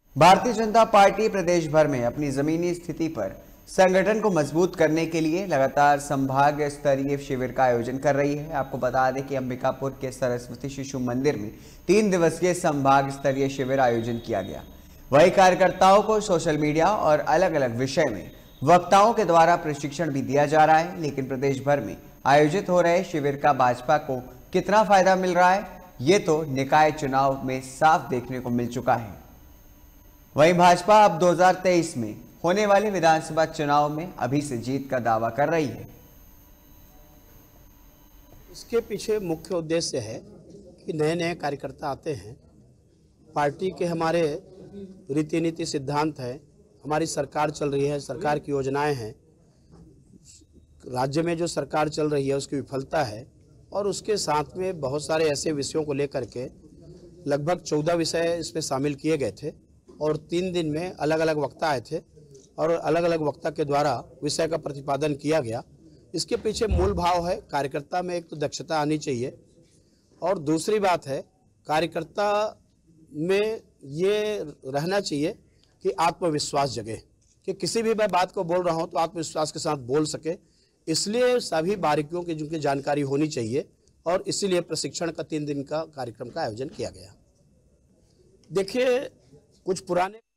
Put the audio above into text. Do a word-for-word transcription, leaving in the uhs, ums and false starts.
Bharatiya Janata party प्रदेश भर में अपनी जमीनी स्थिति पर संगठन को मजबूत करने के लिए लगातार संभाग स्तरीय शिविर का आयोजन कर रही है। आपको बता दें कि अंबिकापुर के सरस्वती शिशु मंदिर में तीन दिवसीय संभाग स्तरीय शिविर आयोजन किया गया। वहीं कार्यकर्ताओं को सोशल मीडिया और अलग अलग विषय में वक्ताओं के द्वारा प्रशिक्षण भी दिया जा रहा है। लेकिन प्रदेश भर में आयोजित हो रहे शिविर का भाजपा को कितना फायदा मिल रहा है, ये तो निकाय चुनाव में साफ देखने को मिल चुका है। वहीं भाजपा अब दो हज़ार तेईस में होने वाले विधानसभा चुनाव में अभी से जीत का दावा कर रही है। इसके पीछे मुख्य उद्देश्य है कि नए नए कार्यकर्ता आते हैं। पार्टी के हमारे रीति नीति सिद्धांत है, हमारी सरकार चल रही है, सरकार की योजनाएं हैं, राज्य में जो सरकार चल रही है उसकी विफलता है और उसके साथ में बहुत सारे ऐसे विषयों को लेकर के लगभग चौदह विषय इसमें शामिल किए गए थे और तीन दिन में अलग अलग वक्ता आए थे और अलग अलग वक्ता के द्वारा विषय का प्रतिपादन किया गया। इसके पीछे मूल भाव है कार्यकर्ता में एक तो दक्षता आनी चाहिए और दूसरी बात है कार्यकर्ता में ये रहना चाहिए कि आत्मविश्वास जगे, कि किसी भी मैं बात को बोल रहा हूँ तो आत्मविश्वास के साथ बोल सके। इसलिए सभी बारीकियों की जिनकी जानकारी होनी चाहिए और इसीलिए प्रशिक्षण का तीन दिन का कार्यक्रम का आयोजन किया गया। देखिए, कुछ पुराने